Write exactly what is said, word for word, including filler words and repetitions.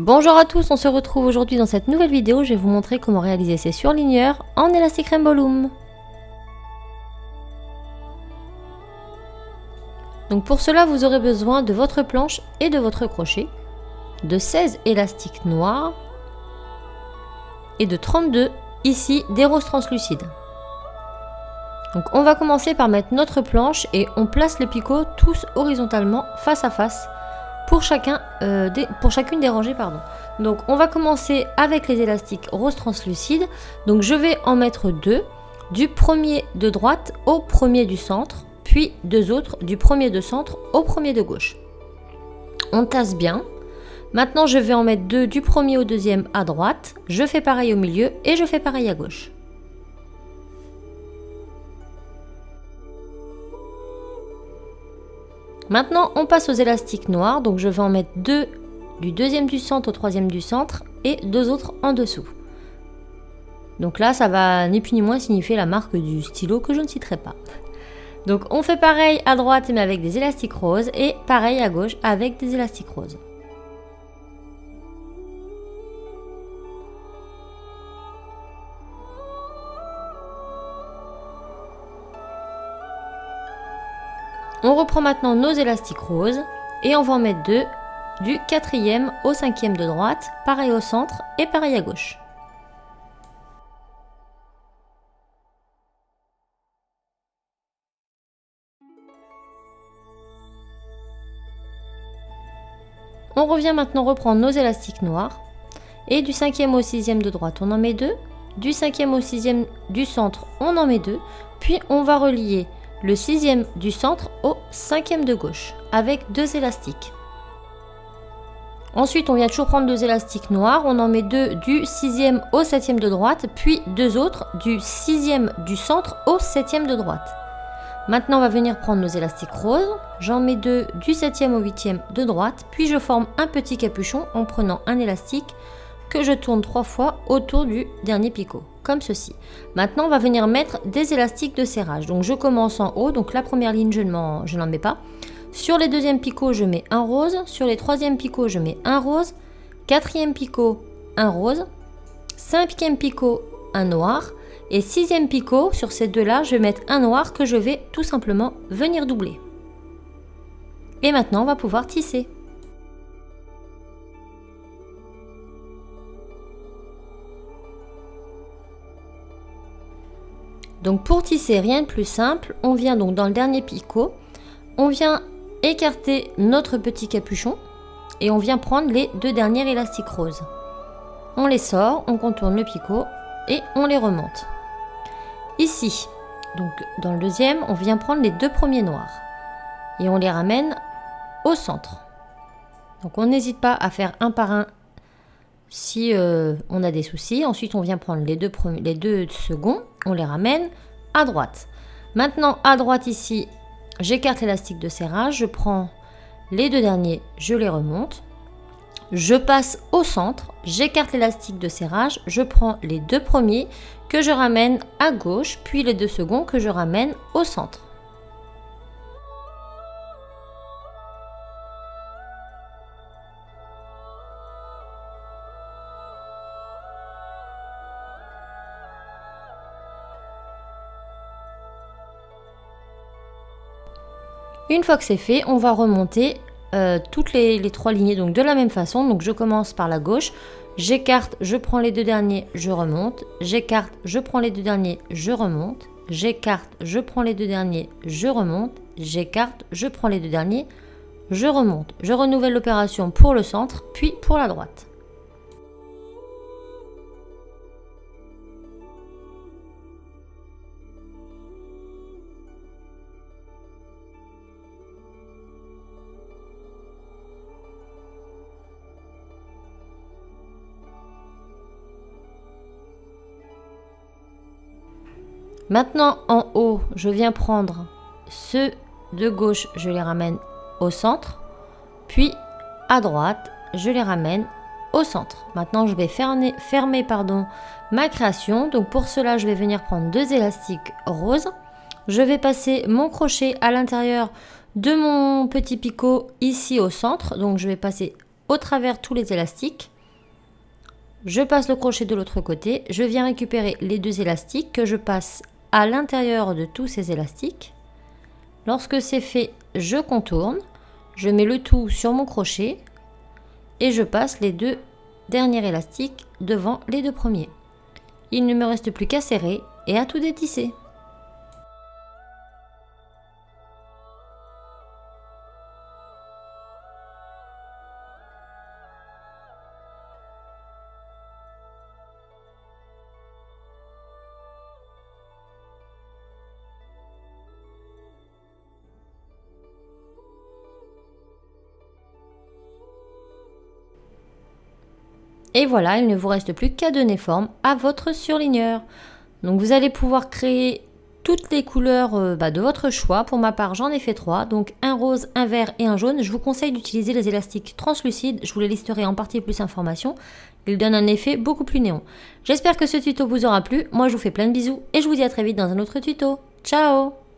Bonjour à tous, on se retrouve aujourd'hui dans cette nouvelle vidéo. Je vais vous montrer comment réaliser ces surligneurs en Elastic Rainbow Loom. Donc pour cela, vous aurez besoin de votre planche et de votre crochet, de seize élastiques noirs et de trente-deux ici des roses translucides. Donc on va commencer par mettre notre planche et on place les picots tous horizontalement face à face pour, chacun, euh, des, pour chacune des rangées. Pardon. Donc on va commencer avec les élastiques roses translucides. Donc je vais en mettre deux, du premier de droite au premier du centre, puis deux autres du premier de centre au premier de gauche. On tasse bien. Maintenant je vais en mettre deux du premier au deuxième à droite, je fais pareil au milieu et je fais pareil à gauche. Maintenant on passe aux élastiques noirs, donc je vais en mettre deux du deuxième du centre au troisième du centre et deux autres en dessous. Donc là ça va ni plus ni moins signifier la marque du stylo que je ne citerai pas. Donc on fait pareil à droite mais avec des élastiques roses et pareil à gauche avec des élastiques roses. On reprend maintenant nos élastiques roses et on va en mettre deux du quatrième au cinquième de droite, pareil au centre et pareil à gauche. On revient maintenant reprendre nos élastiques noirs et du cinquième au sixième de droite on en met deux, du cinquième au sixième du centre on en met deux, puis on va relier le sixième du centre au cinquième de gauche avec deux élastiques. Ensuite on vient toujours prendre deux élastiques noirs, on en met deux du sixième au septième de droite, puis deux autres du sixième du centre au septième de droite. Maintenant on va venir prendre nos élastiques roses, j'en mets deux du septième au huitième de droite, puis je forme un petit capuchon en prenant un élastique que je tourne trois fois autour du dernier picot, comme ceci. Maintenant on va venir mettre des élastiques de serrage, donc je commence en haut, donc la première ligne je n'en mets pas. Sur les deuxièmes picots je mets un rose, sur les troisièmes picots je mets un rose, quatrième picot un rose, cinquième picot un noir, et sixième picot sur ces deux là je vais mettre un noir que je vais tout simplement venir doubler. Et maintenant on va pouvoir tisser. Donc pour tisser, rien de plus simple, on vient donc dans le dernier picot, on vient écarter notre petit capuchon et on vient prendre les deux derniers élastiques roses. On les sort, on contourne le picot et on les remonte. Ici, donc dans le deuxième, on vient prendre les deux premiers noirs et on les ramène au centre. Donc on n'hésite pas à faire un par un si euh, on a des soucis. Ensuite on vient prendre les deux, premiers, les deux seconds, on les ramène à droite. Maintenant à droite ici, j'écarte l'élastique de serrage, je prends les deux derniers, je les remonte. Je passe au centre, j'écarte l'élastique de serrage, je prends les deux premiers que je ramène à gauche, puis les deux seconds que je ramène au centre. Une fois que c'est fait, on va remonter euh, toutes les, les trois lignées donc de la même façon. Donc je commence par la gauche, j'écarte, je prends les deux derniers, je remonte, j'écarte, je prends les deux derniers, je remonte, j'écarte, je prends les deux derniers, je remonte, j'écarte, je prends les deux derniers, je remonte. Je renouvelle l'opération pour le centre, puis pour la droite. Maintenant en haut, je viens prendre ceux de gauche, je les ramène au centre, puis à droite, je les ramène au centre. Maintenant je vais fermer, fermer pardon, ma création. Donc pour cela, je vais venir prendre deux élastiques roses. Je vais passer mon crochet à l'intérieur de mon petit picot ici au centre. Donc je vais passer au travers tous les élastiques. Je passe le crochet de l'autre côté, je viens récupérer les deux élastiques que je passe à l'intérieur de tous ces élastiques. Lorsque c'est fait, je contourne, je mets le tout sur mon crochet et je passe les deux derniers élastiques devant les deux premiers. Il ne me reste plus qu'à serrer et à tout détisser. Et voilà, il ne vous reste plus qu'à donner forme à votre surligneur. Donc vous allez pouvoir créer toutes les couleurs euh, bah, de votre choix. Pour ma part, j'en ai fait trois, donc un rose, un vert et un jaune. Je vous conseille d'utiliser les élastiques translucides, je vous les listerai en partie plus information. Ils donnent un effet beaucoup plus néon. J'espère que ce tuto vous aura plu. Moi, je vous fais plein de bisous et je vous dis à très vite dans un autre tuto. Ciao!